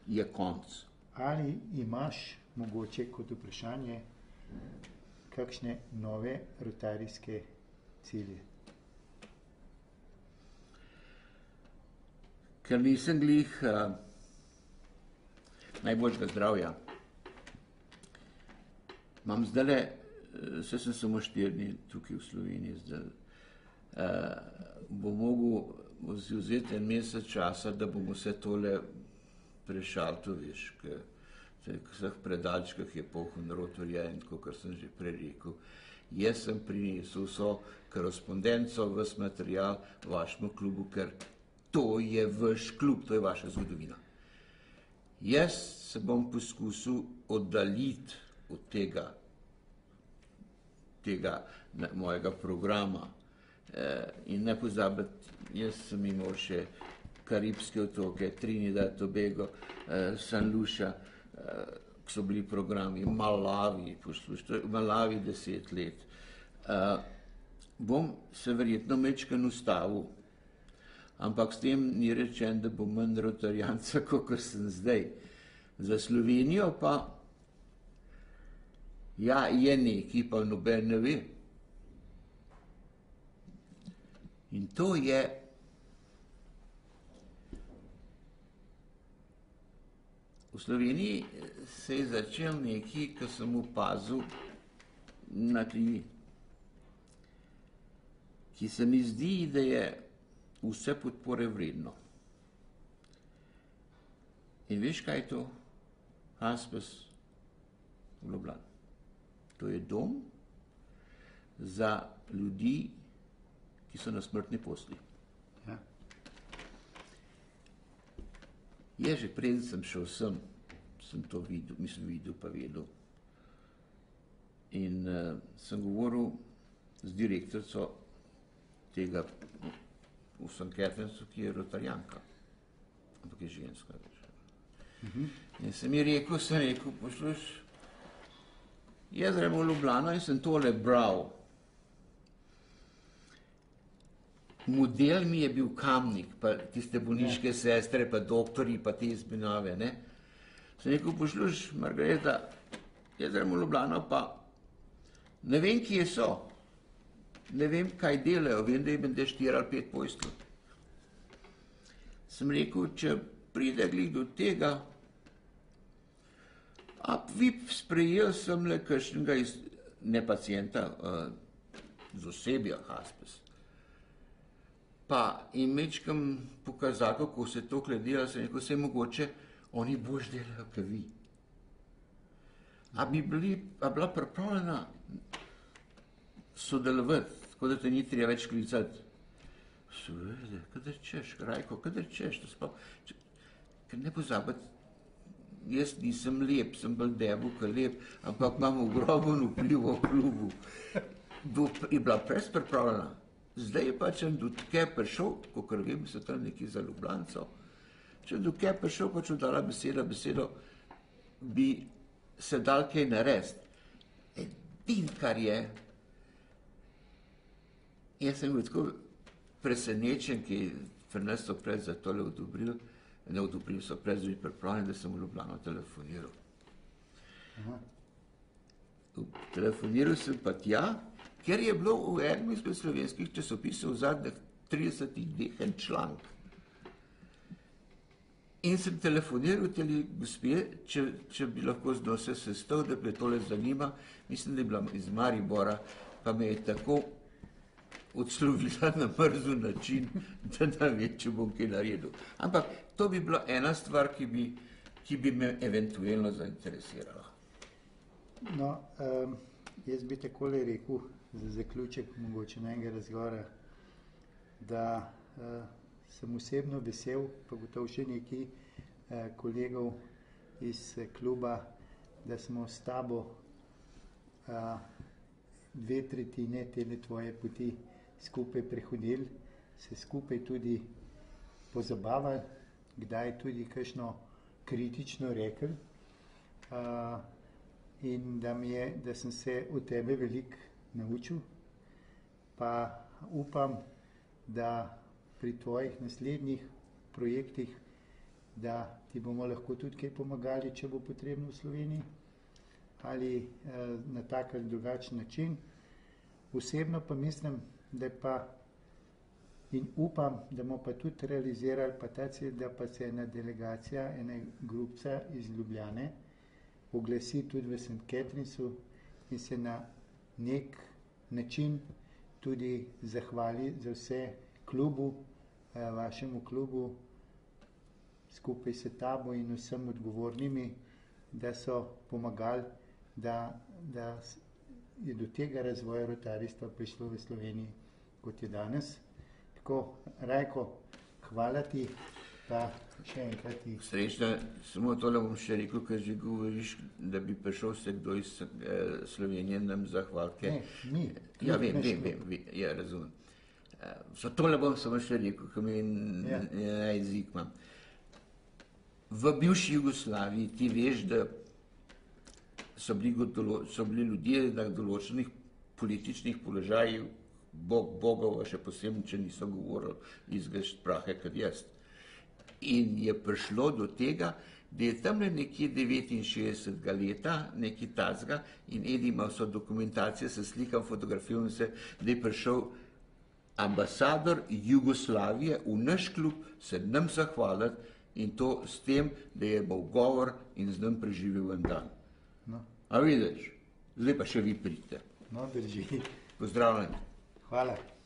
je konc. Ali imaš mogoče kot vprašanje kakšne nove rotarijske cilje? Ker nisem glih najboljšega zdravja. Imam zdajle, sem samo 4 dni tukaj v Sloveniji zdaj. Bom mogel vzeti en mesec časa, da bom vse tole prešaltil, veš, v vseh predalčkah je poln rotorja in tako, kar sem že prej rekel. Jaz sem prinesel vso korespondenco, ves material vašemu klubu, ker to je vaš klub, to je vaša zgodovina. Jaz se bom poskusil oddaljiti od tega mojega programa in ne pozabiti, jaz sem imel še Karibske otoke, Trinidad, Tobago, San Lucia, ki so bili programi, Malawi, poslušajte, Malawi 10 let. Bom se verjetno majčkeno ustavil, ampak s tem ni rečen, da bom manj rotarijanca, kot sem zdaj. Za Slovenijo pa ja, je nekaj, pa noben ne ve. In to je v Sloveniji se je začel nekaj, ko sem opazil na TV, ki se mi zdi, da je vse podpore vredno. In veš, kaj je to? Hospice v Ljubljani. To je dom za ljudi, ki so na smrtni postelji. Ja. Že preden sem šel sem to videl, videl pa vedel. In sem govoril z direktorico tega v St. Catherinesu, ki je rotarijanka, ampak je ženska. In sem ji rekel, posluš, jaz grem v Ljubljano in sem tole bral. Model mi je bil Kamnik, pa tiste bolniške sestre, pa doktorji, pa te izmenjave, ne. Sem rekel, posluš, Margareta, jaz grem v Ljubljano, pa ne vem, kje so. Ne vem, kaj delajo, vem, da jim 4 ali 5 postelj. Sem rekel, če pride glih do tega, a vi sprejel sem le kakšnega ne pacienta, z osebja hospice. Pa in mečkam pokazal, kako se to dela, sem rekel, se mogoče oni boljš delajo, kot vi. A bila pripravljena sodelovati, tako da te ni treba več klicati? Seveda, kadar češ, Rajko, kadar češ, ker ne pozabiti, jaz nisem lep, sem bolj debel, kot lep, ampak imam ogroben vpliv v klubu. Je bila pres pripravljena. Zdaj je pa, če do tukaj prišel, kakor vem, so tam neki za Ljubljanco, če do tukaj prišel, pa če dala besedo, bi se dal kaj narediti. Edino, kar je, jaz sem bil tako presenečen, ki pri nas so prej za tole odobrili, ne odobrili so prej zdaj pripravljeni, da sem v Ljubljano telefoniral. Telefoniral sem pa tja, ker je bilo v enem izmed slovenskih časopisov v zadnjih 30 dneh en članek. In sem telefoniral teli gospe, če bi lahko z njo se sestal, da me tole zanima, mislim, da je bila iz Maribora, pa me je tako odslovila na mrzel način, da ne ve, če bom kaj naredil. Ampak to bi bila ena stvar, ki bi me eventualno zainteresirala. No, jaz bi takole rekel, za zaključek mogoče enega razgovora, da sem osebno vesel, pa gotovo še nekaj kolegov iz kluba, da smo s tabo 2/3 tele tvoje poti skupaj prehodili, se skupaj tudi pozabavali, kdaj tudi kakšno kritično rekli, in da sem se od tebe veliko naučil, pa upam, da pri tvojih naslednjih projektih da ti bomo lahko tudi kaj pomagali, če bo potrebno v Sloveniji, ali na tak ali drugačen način. Osebno pa mislim, da pa in upam, da bomo pa tudi realizirali pa ta cilj, da pa se ena delegacija, ena grupca iz Ljubljane oglasi tudi v St. Catherinesu in se na nek način tudi zahvali za vse klubu, vašemu klubu, skupaj s tabo in vsem odgovornimi, da so pomagali, da je do tega razvoja rotarijstva prišlo v Sloveniji, kot je danes. Tako, Rajko, hvala ti, pa še enkrat ti. Srečna, samo tole bom še rekel, ker že govoriš, da bi prišel se kdo iz Slovenije nam zahvalke. Ne, mi. Ja, vem, ja, razumem. So tole bom samo še rekel, ker mi jezik imam. V bivši Jugoslaviji ti veš, da so bili ljudje na določenih političnih položajih bogov, še posebno, če niso govorili izgled prahe kot jaz. In je prišlo do tega, da je tam nekje 69. leta, nekaj tazga, in Edi ima vso dokumentacijo, se slikam, fotografiram se, da je prišel ambasador Jugoslavije v naš klub se nam zahvaliti, in to s tem, da je imel govor in z nam preživel en dan. No. A vidiš, zdaj pa še vi pridite. No, drži. Pozdravljeni. Hvala.